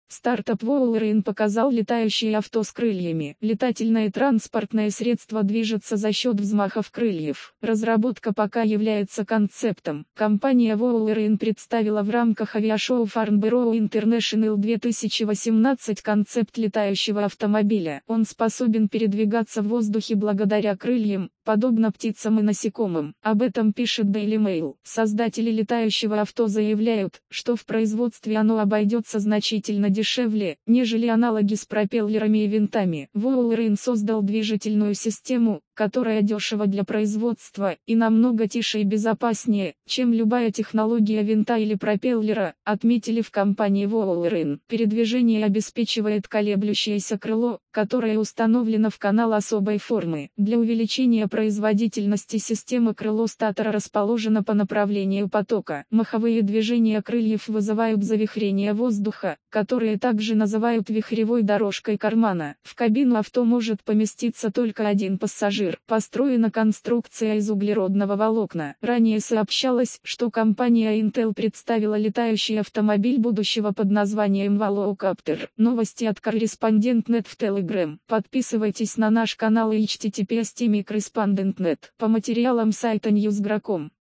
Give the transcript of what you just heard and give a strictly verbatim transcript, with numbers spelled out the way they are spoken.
Стартап Wolverine показал летающее авто с крыльями. Летательное транспортное средство движется за счет взмахов крыльев. Разработка пока является концептом. Компания Wolverine представила в рамках авиашоу Farnborough International две тысячи восемнадцать концепт летающего автомобиля. Он способен передвигаться в воздухе благодаря крыльям, подобно птицам и насекомым. Об этом пишет Daily Mail. Создатели летающего авто заявляют, что в производстве оно обойдется значительно дешевле, нежели аналоги с пропеллерами и винтами. Wolverine создал движительную систему, которая дешева для производства и намного тише и безопаснее, чем любая технология винта или пропеллера, отметили в компании Wolverine. Передвижение обеспечивает колеблющееся крыло, которое установлено в канал особой формы. Для увеличения производительности системы крыло статора расположено по направлению потока. Маховые движения крыльев вызывают завихрение воздуха, которые также называют вихревой дорожкой кармана. В кабину авто может поместиться только один пассажир. Построена конструкция из углеродного волокна. Ранее сообщалось, что компания Intel представила летающий автомобиль будущего под названием Volocopter. Новости от корреспондент точка нет в Telegram. Подписывайтесь на наш канал и эйч ти ти пи эс точка корреспондент точка нет по материалам сайта ньюс точка гра точка ком.